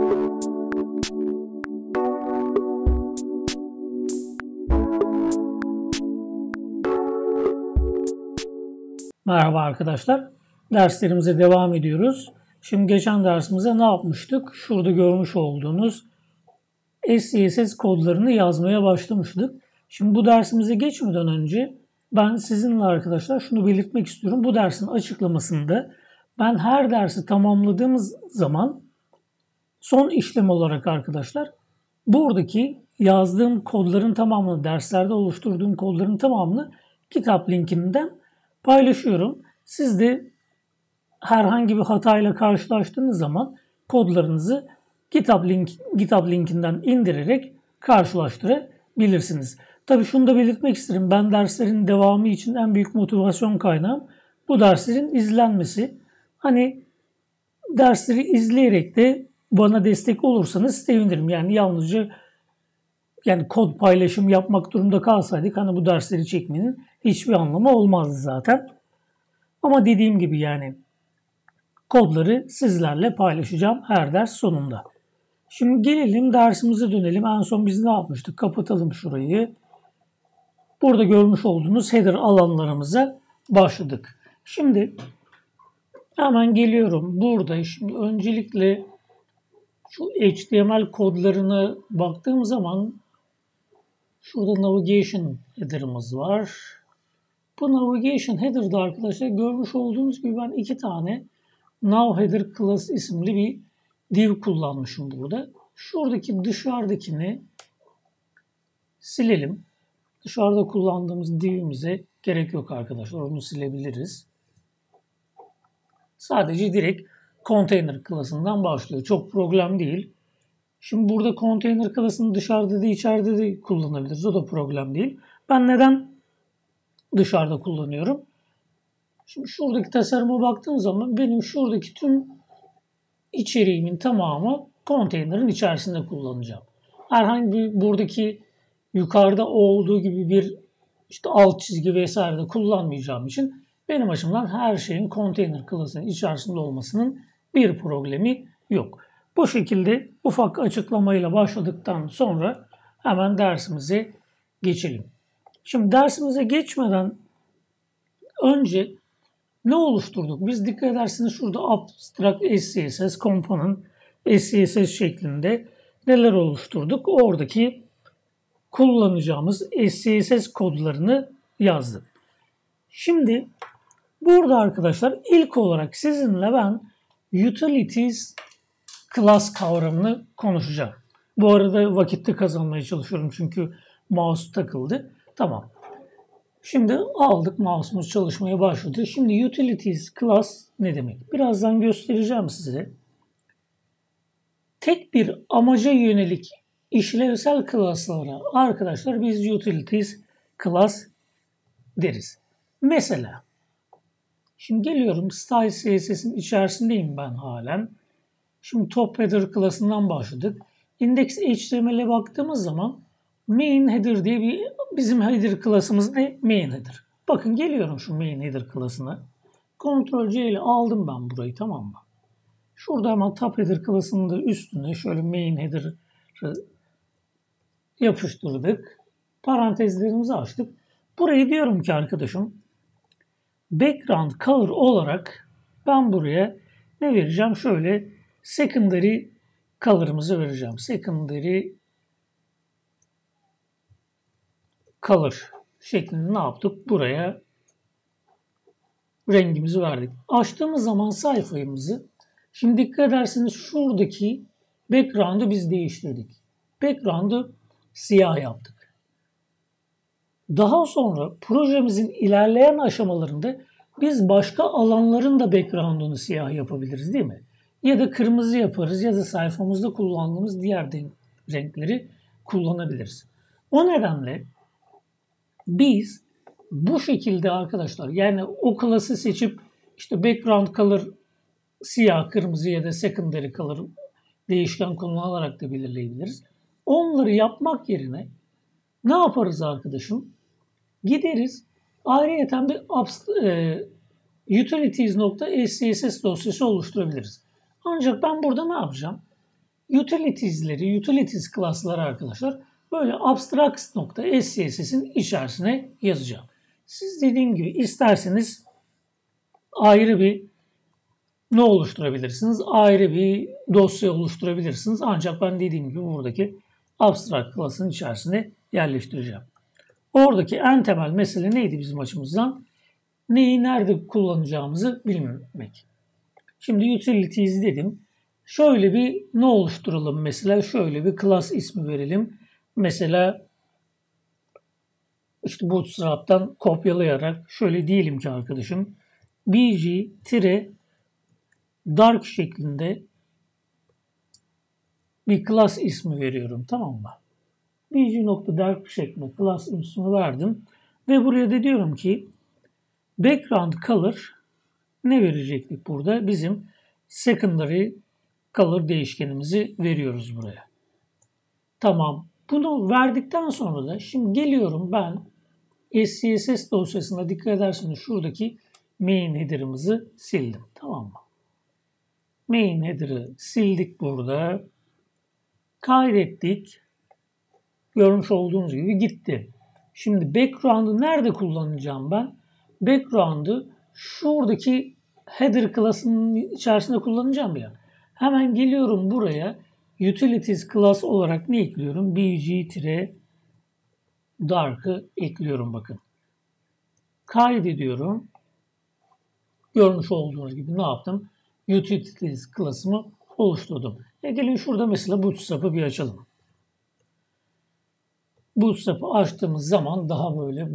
Merhaba arkadaşlar. Derslerimize devam ediyoruz. Şimdi geçen dersimizde ne yapmıştık? Şurada görmüş olduğunuz SCSS kodlarını yazmaya başlamıştık. Şimdi bu dersimize geçmeden önce ben sizinle arkadaşlar şunu belirtmek istiyorum. Bu dersin açıklamasında ben her dersi tamamladığımız zaman son işlem olarak arkadaşlar buradaki yazdığım kodların tamamını, derslerde oluşturduğum kodların tamamını kitap linkinden paylaşıyorum. Siz de herhangi bir hatayla karşılaştığınız zaman kodlarınızı GitHub linkinden indirerek karşılaştırabilirsiniz. Tabii şunu da belirtmek isterim. Ben derslerin devamı için en büyük motivasyon kaynağım bu derslerin izlenmesi. Hani dersleri izleyerek de bana destek olursanız sevinirim. Yani yalnızca kod paylaşım yapmak durumunda kalsaydık hani bu dersleri çekmenin hiçbir anlamı olmazdı zaten. Ama dediğim gibi yani kodları sizlerle paylaşacağım her ders sonunda. Şimdi gelelim dersimize dönelim. En son biz ne yapmıştık? Kapatalım şurayı. Burada görmüş olduğunuz header alanlarımıza başladık. Şimdi hemen geliyorum. Burada şimdi öncelikle şu HTML kodlarına baktığım zaman şurada navigation header'ımız var. Bu navigation header'da arkadaşlar görmüş olduğunuz gibi ben iki tane Nav Header Class isimli bir div kullanmışım burada. Şuradaki dışarıdakini silelim. Dışarıda kullandığımız divimize gerek yok arkadaşlar. Onu silebiliriz. Sadece direkt Container class'ından başlıyor. Çok problem değil. Şimdi burada Container class'ını dışarıda da içeride de kullanabiliriz. O da problem değil. Ben neden dışarıda kullanıyorum? Şimdi şuradaki tasarıma baktığım zaman benim şuradaki tüm içeriğimin tamamı konteynerin içerisinde kullanacağım. Herhangi bir buradaki yukarıda olduğu gibi bir alt çizgi vesaire de kullanmayacağım için benim açımdan her şeyin konteyner klasının içerisinde olmasının bir problemi yok. Bu şekilde ufak açıklamayla başladıktan sonra hemen dersimize geçelim. Şimdi dersimize geçmeden önce ne oluşturduk? Biz dikkat ederseniz şurada Abstract SCSS, Component SCSS şeklinde neler oluşturduk? Oradaki kullanacağımız SCSS kodlarını yazdık. Şimdi burada arkadaşlar ilk olarak sizinle ben Utilities Class kavramını konuşacağım. Bu arada vakitte kazanmaya çalışıyorum çünkü mouse takıldı. Tamam. Şimdi aldık, mouse'umuz çalışmaya başladı. Şimdi Utilities Class ne demek? Birazdan göstereceğim size. Tek bir amaca yönelik işlevsel class'lara arkadaşlar biz Utilities Class deriz. Mesela şimdi geliyorum Style CSS'in içerisindeyim ben halen. Şimdi Top Header class'ından başladık. Index HTML'e baktığımız zaman Main Header diye bizim header class'ımız ne? Main Header. Bakın geliyorum şu Main Header class'ına. Ctrl C ile aldım ben burayı, tamam mı? Şurada hemen Top Header class'ının da üstüne şöyle Main Header'ı yapıştırdık. Parantezlerimizi açtık. Burayı diyorum ki arkadaşım background color olarak ben buraya ne vereceğim? Şöyle secondary color'ımızı vereceğim. Secondary color şeklinde ne yaptık? Buraya rengimizi verdik. Açtığımız zaman sayfamızı şimdi dikkat ederseniz şuradaki background'u biz değiştirdik. Background'u siyah yaptık. Daha sonra projemizin ilerleyen aşamalarında biz başka alanların da background'unu siyah yapabiliriz değil mi? Ya da kırmızı yaparız ya da sayfamızda kullandığımız diğer renkleri kullanabiliriz. O nedenle biz bu şekilde arkadaşlar yani o klası seçip background color siyah, kırmızı ya da secondary color değişken kullanarak da belirleyebiliriz. Onları yapmak yerine ne yaparız arkadaşım? Gideriz ayrıyeten bir utilities.scss dosyası oluşturabiliriz. Ancak ben burada ne yapacağım? Utilities class'ları arkadaşlar böyle abstracts.scss'in içerisine yazacağım. Siz dediğim gibi isterseniz ayrı bir ne oluşturabilirsiniz? Ayrı bir dosya oluşturabilirsiniz. Ancak ben dediğim gibi buradaki abstract class'ın içerisine yerleştireceğim. Oradaki en temel mesele neydi bizim açımızdan? Neyi nerede kullanacağımızı bilmemek. Şimdi utilities dedim. Şöyle bir ne oluşturalım mesela? Şöyle bir class ismi verelim. Mesela işte Bootstrap'tan kopyalayarak şöyle diyelim ki arkadaşım bg-dark şeklinde bir class ismi veriyorum, tamam mı? bg.dark şeklinde class ismi verdim ve buraya da diyorum ki background color ne verecektik burada? Bizim secondary color değişkenimizi veriyoruz buraya. Tamam. Bunu verdikten sonra da şimdi geliyorum ben SCSS dosyasında dikkat ederseniz şuradaki main header'ımızı sildim. Tamam mı? Main header'ı sildik burada. Kaydettik. Görmüş olduğunuz gibi gitti. Şimdi background'ı nerede kullanacağım ben? Background'ı şuradaki header class'ının içerisinde kullanacağım ya. Hemen geliyorum buraya. Utilities class olarak ne ekliyorum? bg-dark'ı ekliyorum bakın. Kaydediyorum. Görmüş olduğunuz gibi ne yaptım? Utilities class'ımı oluşturdum. Gelin şurada mesela Bootstrap'ı bir açalım. Bootstrap'ı açtığımız zaman daha böyle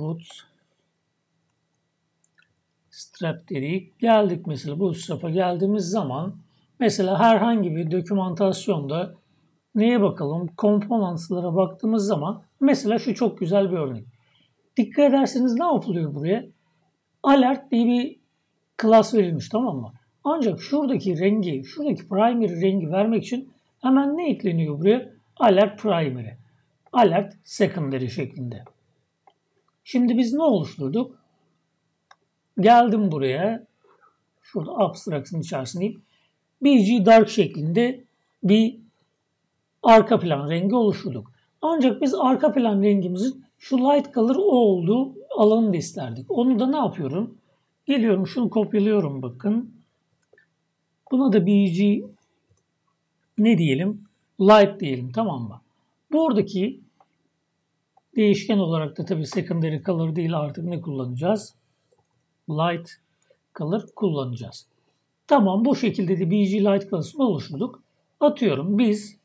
Bootstrap dedik. Geldik mesela Bootstrap'a geldiğimiz zaman mesela herhangi bir dokümantasyonda neye bakalım? Components'lara baktığımız zaman mesela şu çok güzel bir örnek. Dikkat ederseniz ne yapılıyor buraya? Alert diye bir class verilmiş, tamam mı? Ancak şuradaki primary rengi vermek için hemen ne ekleniyor buraya? Alert primary. Alert secondary şeklinde. Şimdi biz ne oluşturduk? Geldim buraya. Şurada abstract'ın içerisindeyim. bg dark şeklinde bir arka plan rengi oluşturduk. Ancak biz arka plan rengimizin şu light color olduğu alanı da isterdik. Onu da ne yapıyorum? Geliyorum şunu kopyalıyorum bakın. Buna da bg ne diyelim? Light diyelim, tamam mı? Buradaki değişken olarak da tabii secondary color değil, artık ne kullanacağız? Light color kullanacağız. Tamam, bu şekilde de bg light color'ını oluşturduk. Atıyorum biz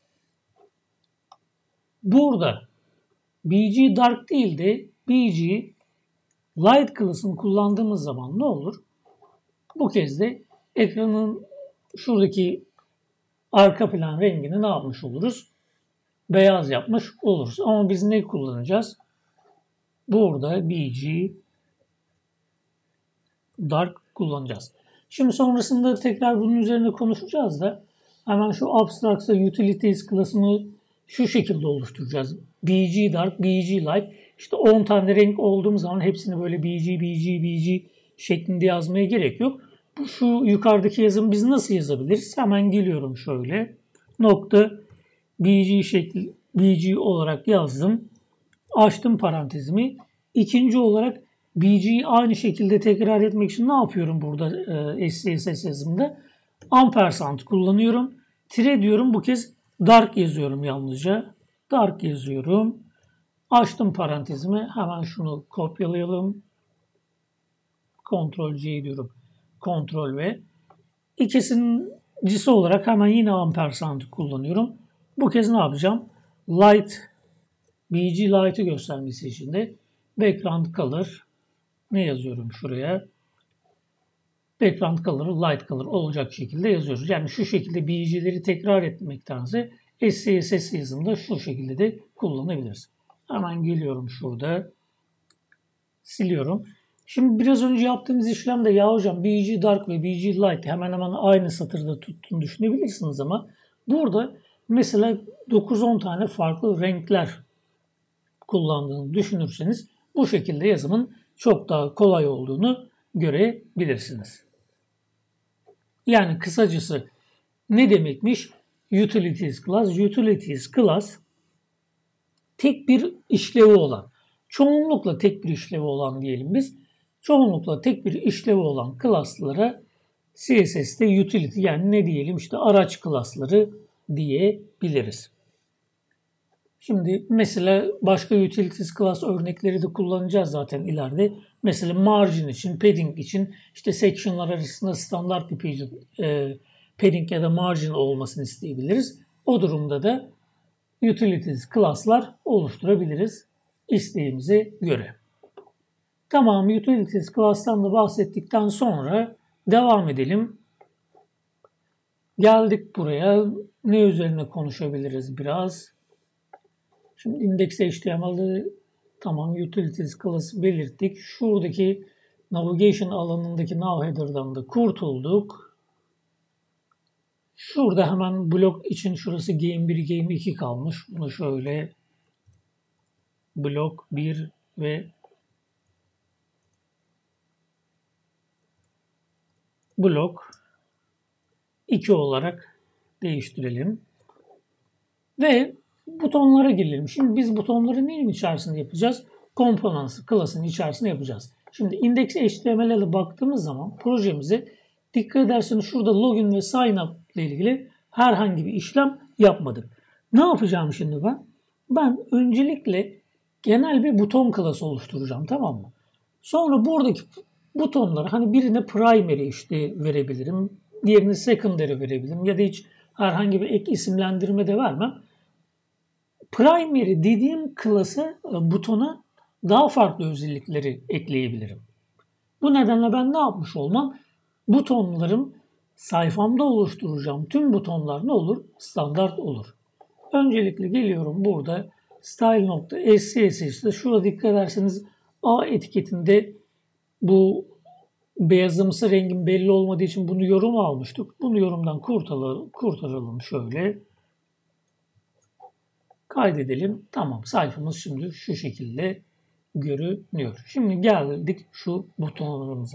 burada bg dark değil de bg light color'ını kullandığımız zaman ne olur? Bu kez de ekranın şuradaki arka plan rengini ne yapmış oluruz? Beyaz yapmış oluruz. Ama biz ne kullanacağız? Burada bg dark kullanacağız. Şimdi sonrasında tekrar bunun üzerine konuşacağız da hemen şu abstract'sa utilities class'ını şu şekilde oluşturacağız. bg dark, bg light. İşte 10 tane renk olduğum zaman hepsini böyle bg şeklinde yazmaya gerek yok. Şu yukarıdaki yazımı biz nasıl yazabiliriz? Hemen geliyorum şöyle. Nokta bg olarak yazdım. Açtım parantezimi. İkinci olarak bg'yi aynı şekilde tekrar etmek için ne yapıyorum burada SCSS yazımda? Ampersand kullanıyorum. Tire diyorum, bu kez dark yazıyorum yalnızca. Dark yazıyorum. Açtım parantezimi. Hemen şunu kopyalayalım. Ctrl C diyorum. Ctrl V. İkincisi olarak hemen yine ampersand kullanıyorum. Bu kez ne yapacağım? Light, bg light'ı göstermesi için de background color ne yazıyorum şuraya? Background color'ı light color olacak şekilde yazıyoruz. Yani şu şekilde bg'leri tekrar etmektense SCSS yazımında şu şekilde de kullanabiliriz. Hemen geliyorum şurada. Siliyorum. Şimdi biraz önce yaptığımız işlemde ya hocam bg dark ve bg light hemen hemen aynı satırda tuttuğunu düşünebilirsiniz ama burada mesela 9-10 tane farklı renkler kullandığını düşünürseniz bu şekilde yazımın çok daha kolay olduğunu görebilirsiniz. Yani kısacası ne demekmiş? Utilities class. Utilities class tek bir işlevi olan, çoğunlukla tek bir işlevi olan diyelim biz. Çoğunlukla tek bir işlevi olan class'lara CSS'te utility, yani ne diyelim, işte araç class'ları diyebiliriz. Şimdi mesela başka utilities class örnekleri de kullanacağız zaten ileride. Mesela margin için, padding için işte section'lar arasında standart bir padding ya da margin olmasını isteyebiliriz. O durumda da utilities class'lar oluşturabiliriz isteğimize göre. Tamam, utilities class'tan da bahsettikten sonra devam edelim. Geldik buraya. Ne üzerine konuşabiliriz biraz? Şimdi index.html'de tamam, utilities class'ı belirttik. Şuradaki navigation alanındaki nav header'dan da kurtulduk. Şurada hemen blok için şurası game 1, game 2 kalmış. Bunu şöyle blok 1 ve blok 2 olarak değiştirelim. Ve butonlara gelelim. Şimdi biz butonları neyin içerisinde yapacağız? Components class'ın içerisinde yapacağız. Şimdi index.html'e baktığımız zaman projemize dikkat ederseniz şurada login ve sign up ile ilgili herhangi bir işlem yapmadık. Ne yapacağım şimdi ben? Ben öncelikle genel bir buton class oluşturacağım, tamam mı? Sonra buradaki butonları, hani birine primary işte verebilirim, diğerini secondary verebilirim ya da hiç herhangi bir ek isimlendirme de vermem. Primary dediğim class'a, butona daha farklı özellikleri ekleyebilirim. Bu nedenle ben ne yapmış olmam? Butonlarım, sayfamda oluşturacağım tüm butonlar ne olur? Standart olur. Öncelikle geliyorum burada style.scss'de şurada dikkat ederseniz A etiketinde bu beyazımsı rengin belli olmadığı için bunu yorum almıştık. Bunu yorumdan kurtaralım şöyle. Kaydedelim. Tamam, sayfamız şimdi şu şekilde görünüyor. Şimdi geldik şu butonlarımıza.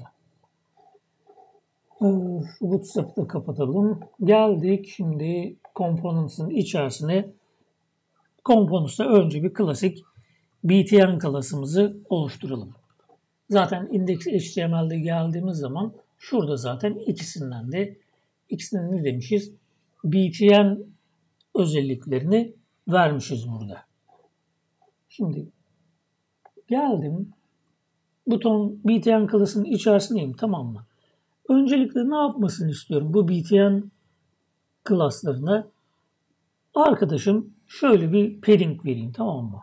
Bootstrap'ı da kapatalım. Geldik şimdi Components'ın içerisine. Components'ta önce bir klasik btn klasımızı oluşturalım. Zaten index.html'de geldiğimiz zaman şurada zaten ikisinden ne demişiz? btn özelliklerini vermişiz burada. Şimdi geldim. Buton btn klasının içerisindeyim, tamam mı? Öncelikle ne yapmasını istiyorum bu btn klaslarına? Arkadaşım şöyle bir padding vereyim, tamam mı?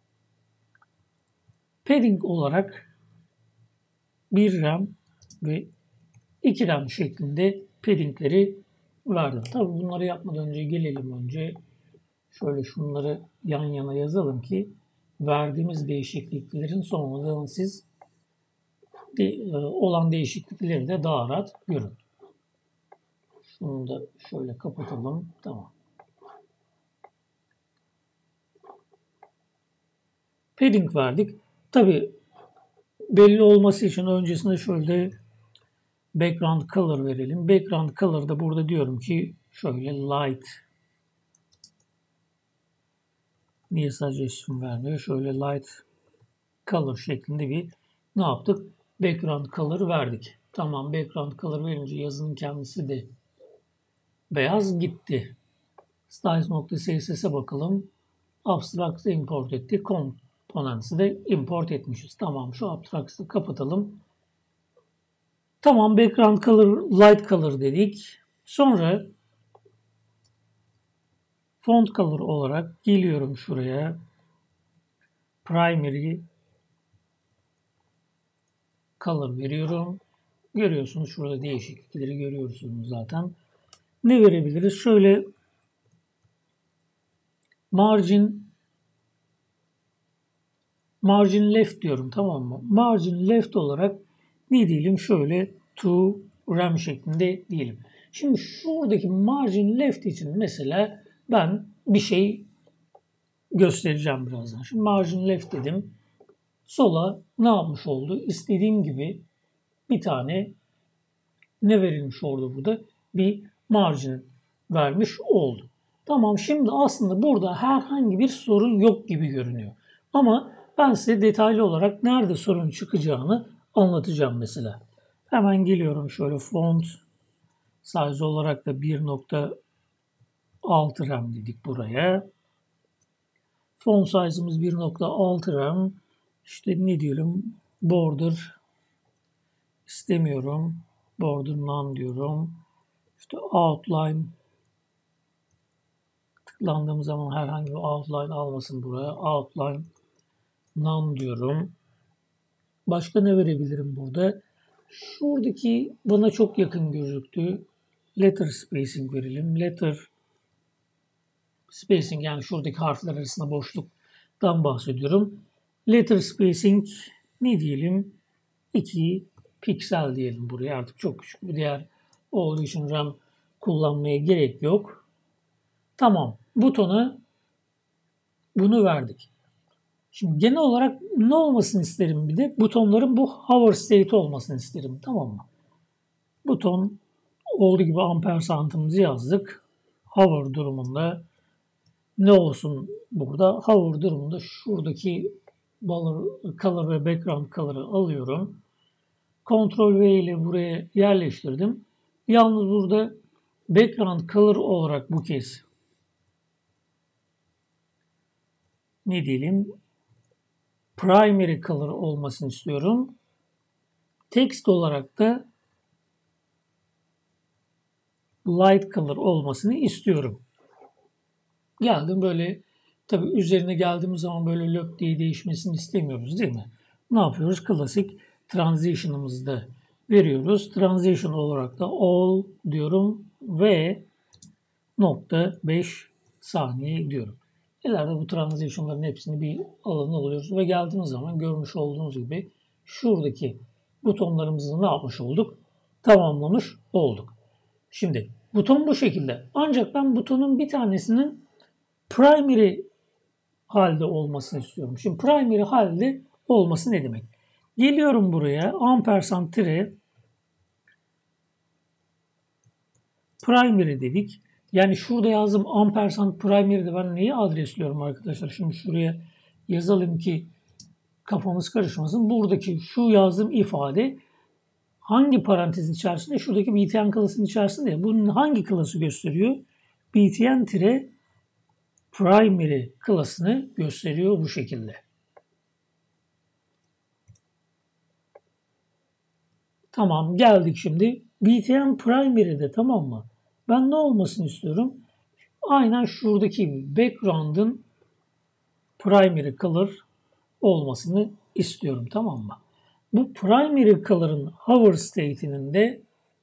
Padding olarak 1 rem ve 2 rem şeklinde paddingleri verdim. Tabii bunları yapmadan önce gelelim önce. Şöyle şunları yan yana yazalım ki verdiğimiz değişikliklerin sonradan siz olan değişiklikleri de daha rahat görün. Şunu da şöyle kapatalım. Tamam. Padding verdik. Tabii belli olması için öncesinde şöyle background color verelim. Background color da burada diyorum ki şöyle light. Niye suggestion vermiyor? Şöyle light color şeklinde bir ne yaptık? Background color verdik. Tamam, background color verince yazının kendisi de beyaz gitti. Styles.css'e bakalım. Abstract'ı import etti. Components'ı da import etmişiz. Tamam, şu abstract'ı kapatalım. Tamam, background color light color dedik. Sonra font color olarak geliyorum şuraya. Primary color veriyorum. Görüyorsunuz şurada değişiklikleri görüyorsunuz zaten. Ne verebiliriz? Şöyle margin left diyorum, tamam mı? Margin left olarak ne diyelim? Şöyle to rem şeklinde diyelim. Şimdi şuradaki margin left için mesela ben bir şey göstereceğim birazdan. Şimdi margin left dedim. Sola ne yapmış oldu? İstediğim gibi bir tane ne verilmiş oldu burada? Bir margin vermiş oldu. Tamam, şimdi aslında burada herhangi bir sorun yok gibi görünüyor. Ama ben size detaylı olarak nerede sorun çıkacağını anlatacağım mesela. Hemen geliyorum, şöyle font size olarak da 1.6 rem dedik buraya. Font size'ımız 1.6 rem. İşte ne diyelim, border istemiyorum. Border none diyorum. İşte outline, tıklandığım zaman herhangi bir outline almasın buraya. Outline none diyorum. Başka ne verebilirim burada? Şuradaki bana çok yakın gözüktü. Letter spacing verelim. Letter spacing, yani şuradaki harfler arasında boşluktan bahsediyorum. Letter spacing ne diyelim? 2 piksel diyelim buraya. Artık çok küçük bir değer olduğu için RAM kullanmaya gerek yok. Tamam. Butona bunu verdik. Şimdi genel olarak ne olmasını isterim bir de? Butonların bu hover state olmasını isterim. Tamam mı? Buton olduğu gibi ampersandımızı yazdık. Hover durumunda ne olsun burada? Hover durumunda şuradaki color ve background color'ı alıyorum. Ctrl V ile buraya yerleştirdim. Yalnız burada background color olarak bu kez ne diyelim, primary color olmasını istiyorum. Text olarak da light color olmasını istiyorum. Geldim böyle, tabii üzerine geldiğimiz zaman böyle löp diye değişmesini istemiyoruz değil mi? Ne yapıyoruz? Klasik transition'ımızı da veriyoruz. Transition olarak da all diyorum ve nokta 5 saniye diyorum. İleride bu transition'ların hepsini bir alana alıyoruz ve geldiğimiz zaman görmüş olduğunuz gibi şuradaki butonlarımızı ne yapmış olduk? Tamamlamış olduk. Şimdi buton bu şekilde. Ancak ben butonun bir tanesinin primary halde olmasını istiyorum. Şimdi primary halde olması ne demek? Geliyorum buraya, ampersand tire primary dedik. Yani şurada yazdım ampersand primary'de ben neyi adresliyorum arkadaşlar? Şimdi şuraya yazalım ki kafamız karışmasın. Buradaki şu yazdığım ifade hangi parantezin içerisinde? Şuradaki btn klasının içerisinde. Bunun hangi klası gösteriyor? btn-primary klasını gösteriyor bu şekilde. Tamam, geldik şimdi. btn primary'de, tamam mı? Ben ne olmasını istiyorum? Aynen şuradaki gibi background'ın primary color olmasını istiyorum, tamam mı? Bu primary color'ın hover state'inin de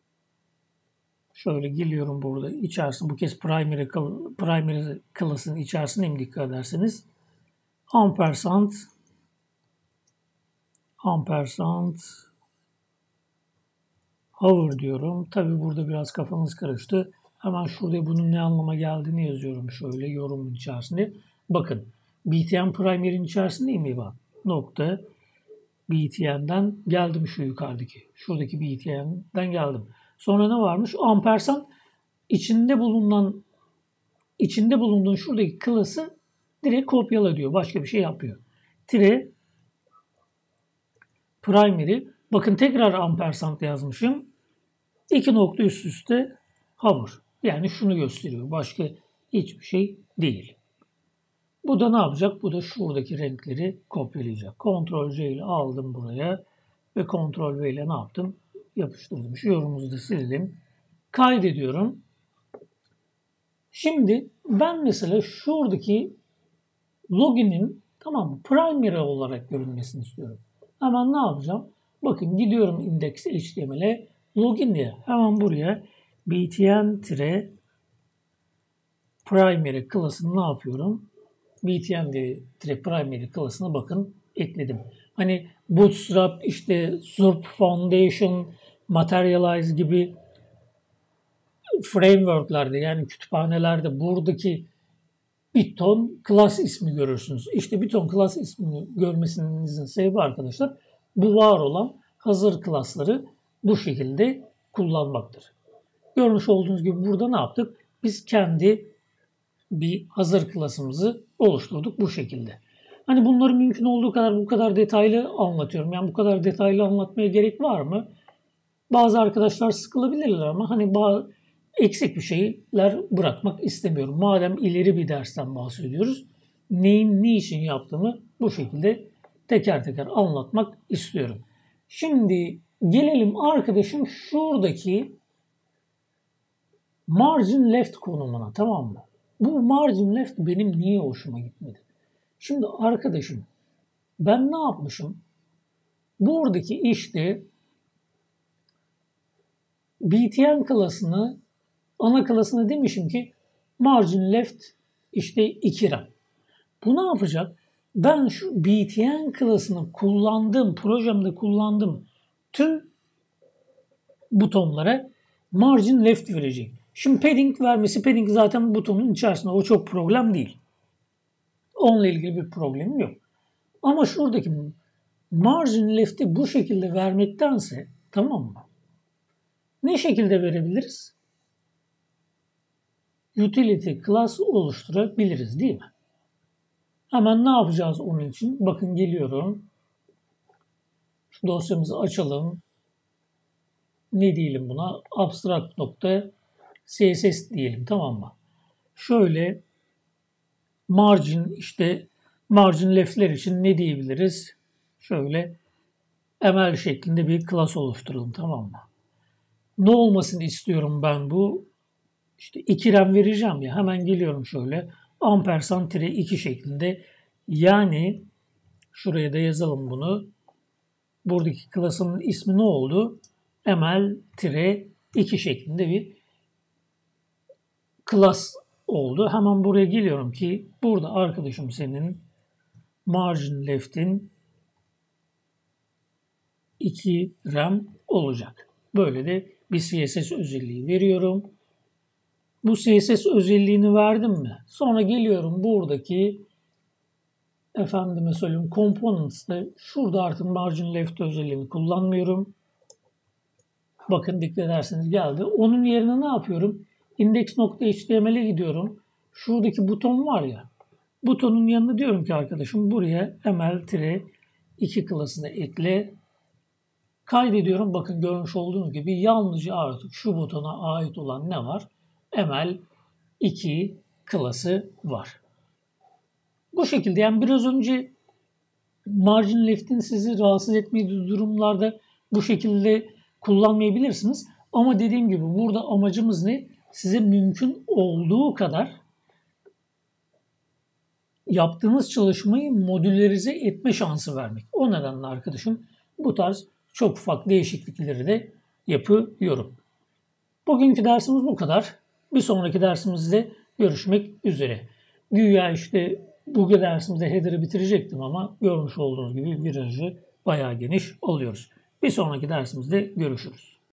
şöyle geliyorum burada içerisinde, bu kez primary class'ın içerisine dikkat ederseniz ampersand hover diyorum. Tabi burada biraz kafanız karıştı. Hemen şurada bunun ne anlama geldiğini yazıyorum şöyle yorumun içerisinde. Bakın btn primary'nin içerisindeyim mi bak? Nokta btn'den geldim şu yukarıdaki. Şuradaki btn'den geldim. Sonra ne varmış? Ampersand içinde bulunduğun şuradaki klası direkt kopyala diyor. Başka bir şey yapıyor. Tire primary. Bakın tekrar ampersand yazmışım. 2 nokta üst üste hover. Yani şunu gösteriyor. Başka hiçbir şey değil. Bu da ne yapacak? Bu da şuradaki renkleri kopyalayacak. Ctrl C ile aldım buraya ve Ctrl V ile ne yaptım? Yapıştırdım. Şu yorumumuzu da sildim. Kaydediyorum. Şimdi ben mesela şuradaki login'in, tamam mı, primary olarak görünmesini istiyorum. Hemen ne yapacağım? Bakın gidiyorum index.html'e, login diye hemen buraya btn-primary klasını ne yapıyorum? btn-primary klasına bakın ekledim. Hani Bootstrap, işte Zurb Foundation, Materialize gibi frameworklerde, yani kütüphanelerde buradaki bir ton class ismi görürsünüz. İşte bir ton class ismini görmesinizin sebebi arkadaşlar, bu var olan hazır class'ları bu şekilde kullanmaktır. Görmüş olduğunuz gibi burada ne yaptık? Biz kendi bir hazır klasımızı oluşturduk bu şekilde. Hani bunları mümkün olduğu kadar bu kadar detaylı anlatıyorum. Yani bu kadar detaylı anlatmaya gerek var mı? Bazı arkadaşlar sıkılabilirler ama hani bazı eksik bir şeyler bırakmak istemiyorum. Madem ileri bir dersten bahsediyoruz, neyin ne için yaptığımı bu şekilde teker teker anlatmak istiyorum. Şimdi gelelim arkadaşım şuradaki margin left konumuna, tamam mı? Bu margin left benim niye hoşuma gitmedi? Şimdi arkadaşım ben ne yapmışım? Buradaki işte btn klasını, ana klasını demişim ki margin left işte 2 RAM. Bu ne yapacak? Ben şu btn klasını kullandığım, projemde kullandığım tüm butonlara margin left verecek. Şimdi padding vermesi, padding zaten butonun içerisinde, o çok problem değil. Onunla ilgili bir problemim yok. Ama şuradaki margin left'i bu şekilde vermektense, tamam mı? Ne şekilde verebiliriz? Utility class oluşturabiliriz değil mi? Hemen ne yapacağız onun için? Bakın geliyorum. Şu dosyamızı açalım. Ne diyelim buna? Abstract.css diyelim, tamam mı? Şöyle margin, işte margin left'ler için ne diyebiliriz? Şöyle ml şeklinde bir class oluşturalım, tamam mı? Ne olmasını istiyorum ben bu? İşte 2 RAM vereceğim ya, hemen geliyorum şöyle ampersand-2 şeklinde, yani şuraya da yazalım bunu. Buradaki klasının ismi ne oldu? ml-2 şeklinde bir class oldu. Hemen buraya geliyorum ki burada arkadaşım senin margin left'in 2 RAM olacak. Böyle de bir CSS özelliği veriyorum. Bu CSS özelliğini verdim mi? Sonra geliyorum buradaki efendime söyleyeyim components'te, şurada artık margin left özelliğini kullanmıyorum. Bakın dikkat ederseniz geldi. Onun yerine ne yapıyorum? Index.html'e gidiyorum. Şuradaki buton var ya. Butonun yanına diyorum ki arkadaşım buraya ml-2 klasını ekle. Kaydediyorum. Bakın görmüş olduğunuz gibi yalnızca artık şu butona ait olan ne var? ml-2 klası var. Bu şekilde, yani biraz önce margin left'in sizi rahatsız etmediği durumlarda bu şekilde kullanmayabilirsiniz. Ama dediğim gibi burada amacımız ne? Size mümkün olduğu kadar yaptığınız çalışmayı modülerize etme şansı vermek. O nedenle arkadaşım bu tarz çok ufak değişiklikleri de yapıyorum. Bugünkü dersimiz bu kadar. Bir sonraki dersimizde görüşmek üzere. Güya işte bu dersimizde header'ı bitirecektim ama görmüş olduğunuz gibi virajı bayağı geniş alıyoruz. Bir sonraki dersimizde görüşürüz.